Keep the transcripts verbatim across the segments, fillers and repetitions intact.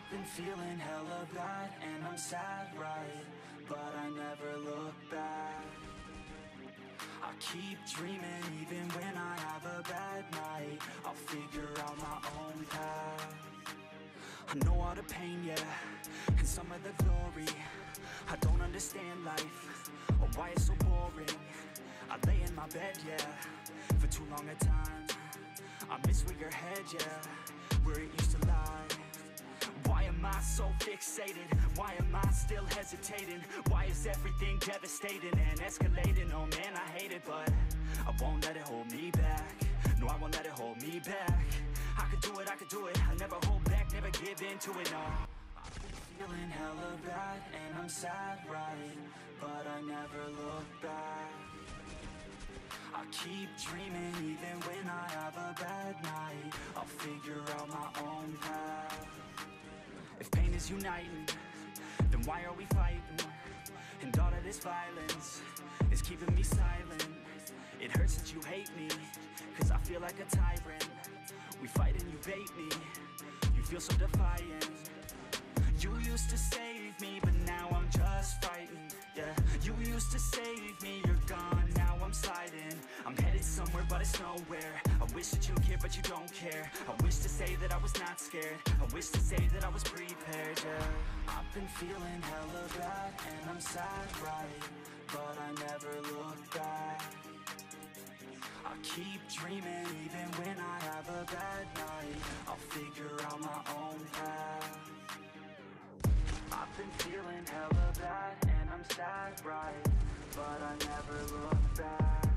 I've been feeling hella bad and I'm sad, right? But I never look back. I keep dreaming even when I have a bad night. I'll figure out my own path. I know all the pain, yeah, and some of the glory. I don't understand life, or why it's so boring. I lay in my bed, yeah, for too long at times. I miss where your head, yeah, where it used to lie. Why am I so fixated? Why am I still hesitating? Why is everything devastating and escalating? Oh man, I hate it, but I won't let it hold me back. No, I won't let it hold me back. I could do it, I could do it. I never hold back, never give in to it, no. I've been feeling hella bad and I'm sad, right? But I never look back. I keep dreaming even when I have a bad night. I'll figure out my own path. If pain is uniting, then why are we fighting? And all of this violence is keeping me silent. It hurts that you hate me, cause I feel like a tyrant. We fight and you bait me, you feel so defiant. You used to save me, but now I'm just fighting. Yeah, you used to save me, you're gone, now I'm sliding. I'm headed somewhere, but it's nowhere. I wish that you cared, but you don't care. I wish to say that I was not scared. I wish to say that I was prepared, yeah. I've been feeling hella bad, and I'm sad, right? But I never look back. I keep dreaming even when I have a bad night. I'll figure out my own path. I've been feeling hella bad and I'm sad, right? But I never look back.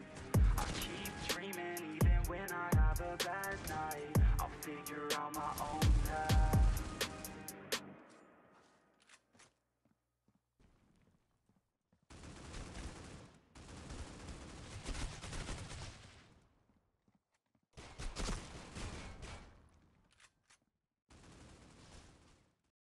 I keep dreaming even when I have a bad night. I'll figure out my own